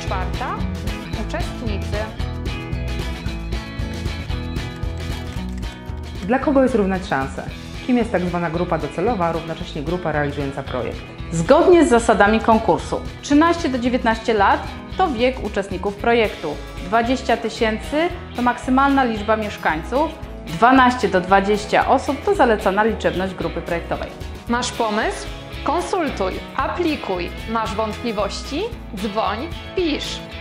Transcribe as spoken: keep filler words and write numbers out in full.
czwarta. Uczestnicy. Dla kogo jest równać szanse? Kim jest tak zwana grupa docelowa, a równocześnie grupa realizująca projekt? Zgodnie z zasadami konkursu trzynaście do dziewiętnastu lat to wiek uczestników projektu, dwadzieścia tysięcy to maksymalna liczba mieszkańców, dwanaście do dwudziestu osób to zalecana liczebność grupy projektowej. Masz pomysł? Konsultuj, aplikuj. Masz wątpliwości? Dzwoń, pisz.